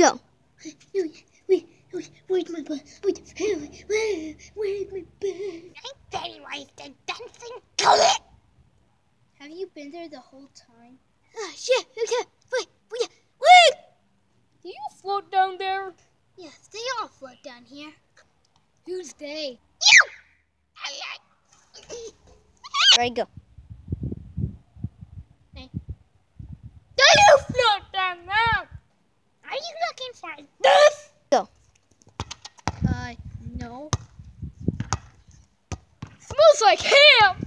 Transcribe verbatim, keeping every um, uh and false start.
Go. Wait, wait, wait, where's my butt? Wait, where, where, where's my butt? I'm very wise to dancing. Got it! Have you been there the whole time? Ah, shit. Okay. Wait, wait, wait. Do you float down there? Yes, they all float down here. Who's they? You! Ready, go. Hey. Do you float down there? Are you looking for this? Go. Uh, no. Smells like ham!